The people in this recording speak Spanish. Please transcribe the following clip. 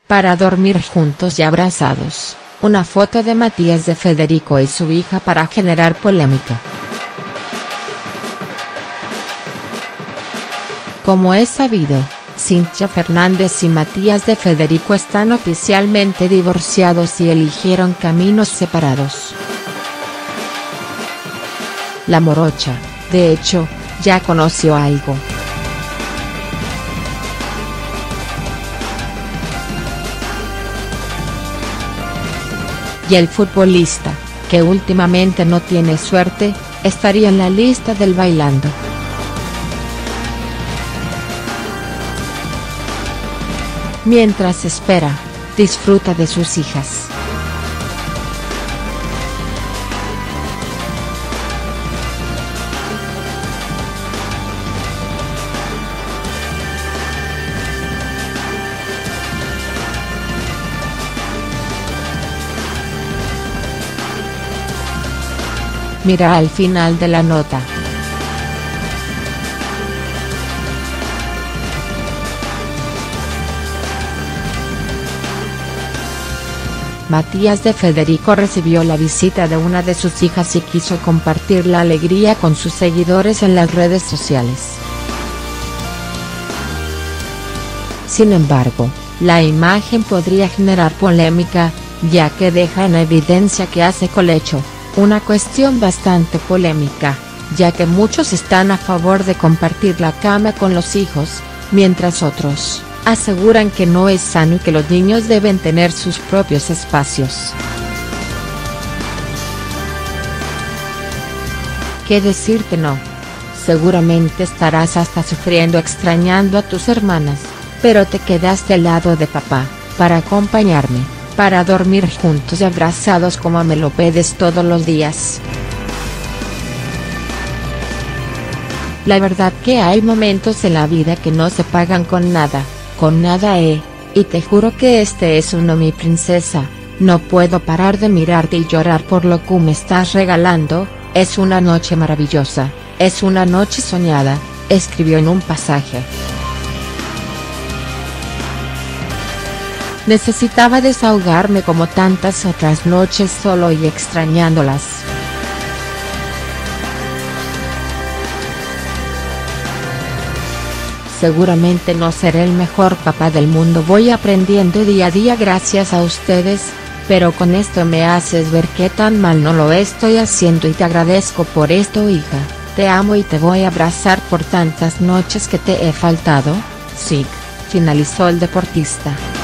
para dormir juntos y abrazados, una foto de Matías de Federico y su hija para generar polémica. Como es sabido, Cintia Fernández y Matías de Federico están oficialmente divorciados y eligieron caminos separados. La morocha, de hecho, ya conoció algo. Y el futbolista, que últimamente no tiene suerte, estaría en la lista del bailando. Mientras espera, disfruta de sus hijas. Mira al final de la nota. Matías de Federico recibió la visita de una de sus hijas y quiso compartir la alegría con sus seguidores en las redes sociales. Sin embargo, la imagen podría generar polémica, ya que deja en evidencia que hace colecho, una cuestión bastante polémica, ya que muchos están a favor de compartir la cama con los hijos, mientras otros aseguran que no es sano y que los niños deben tener sus propios espacios. ¿Qué decirte? No. Seguramente estarás hasta sufriendo extrañando a tus hermanas, pero te quedaste al lado de papá, para acompañarme, para dormir juntos y abrazados como me lo pides todos los días. La verdad que hay momentos en la vida que no se pagan con nada, y te juro que este es uno, mi princesa. No puedo parar de mirarte y llorar por lo que me estás regalando. Es una noche maravillosa, es una noche soñada, escribió en un pasaje. Necesitaba desahogarme como tantas otras noches solo y extrañándolas. Seguramente no seré el mejor papá del mundo, voy aprendiendo día a día gracias a ustedes, pero con esto me haces ver qué tan mal no lo estoy haciendo y te agradezco por esto, hija, te amo y te voy a abrazar por tantas noches que te he faltado. Sí, finalizó el deportista.